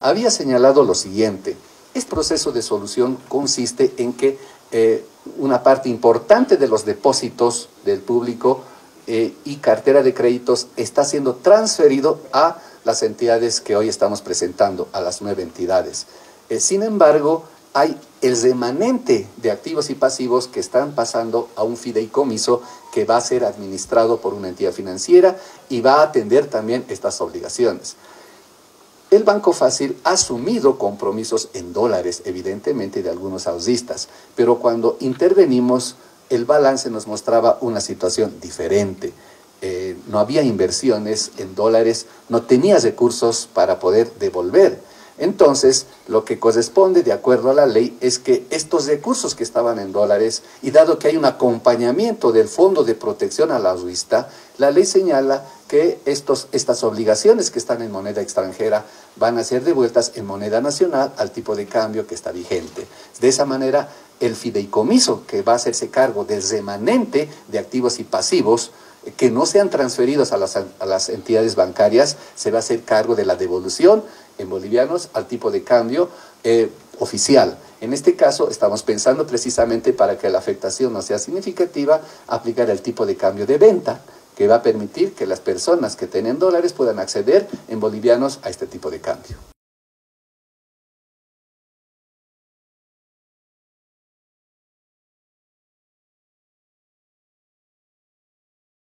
había señalado lo siguiente: este proceso de solución consiste en que una parte importante de los depósitos del público y cartera de créditos está siendo transferido a las entidades que hoy estamos presentando, a las 9 entidades. Sin embargo, hay el remanente de activos y pasivos que están pasando a un fideicomiso que va a ser administrado por una entidad financiera y va a atender también estas obligaciones. El Banco Fácil ha asumido compromisos en dólares, evidentemente, de algunos ahorristas, pero cuando intervenimos, el balance nos mostraba una situación diferente. No había inversiones en dólares, no tenía recursos para poder devolver. Entonces, lo que corresponde, de acuerdo a la ley, es que estos recursos que estaban en dólares, y dado que hay un acompañamiento del Fondo de Protección al Ahorrista, la ley señala que estas obligaciones que están en moneda extranjera van a ser devueltas en moneda nacional al tipo de cambio que está vigente. De esa manera, el fideicomiso que va a hacerse cargo del remanente de activos y pasivos que no sean transferidos a las entidades bancarias, se va a hacer cargo de la devolución en bolivianos al tipo de cambio oficial. En este caso, estamos pensando precisamente, para que la afectación no sea significativa, aplicar el tipo de cambio de venta, que va a permitir que las personas que tienen dólares puedan acceder en bolivianos a este tipo de cambio.